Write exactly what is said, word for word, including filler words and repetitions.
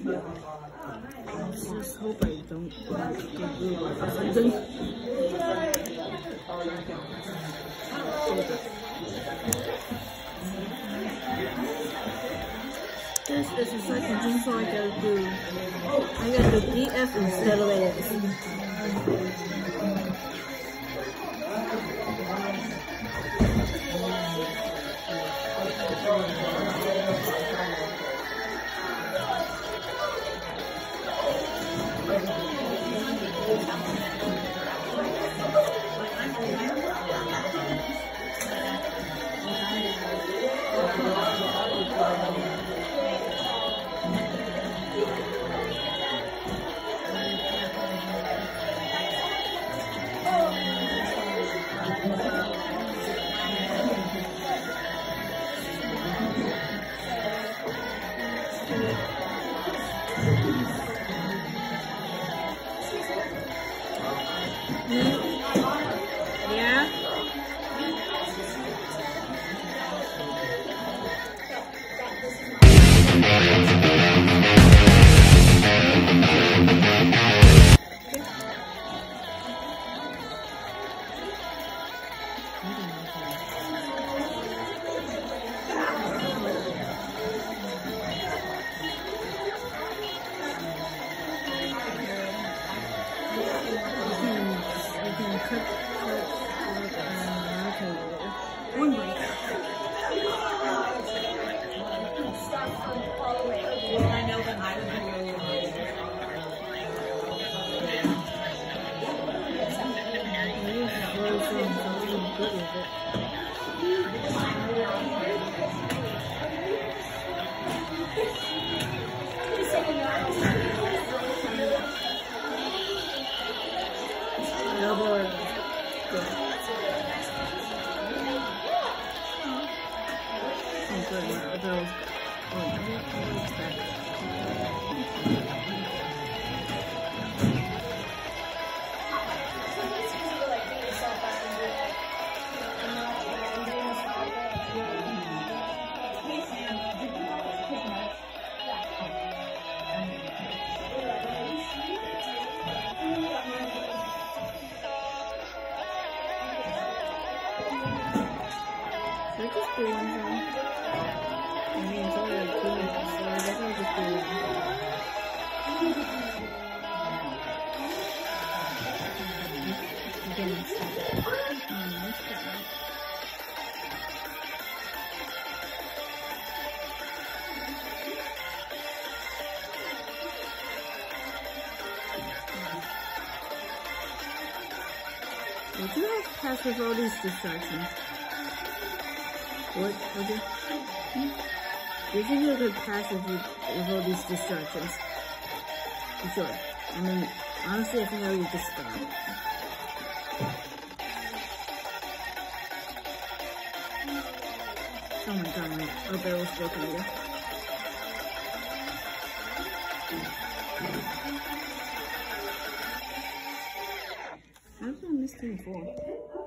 Just hope I don't get blue for something. This is the second thing, so I gotta do. I gotta do D F instead of A S. Yeah. One break. I know that I was going to Should I just do one thing? I mean, it's already like two minutes, so I guess I'll just do one. Again, um, let's get that. We do have to pass with all these distractions. What? What do you? We think we could pass with, with all these distractions. For sure. I mean, honestly, I think I would just stop. Oh my god, my our barrel's broken again. How did I miss thing before?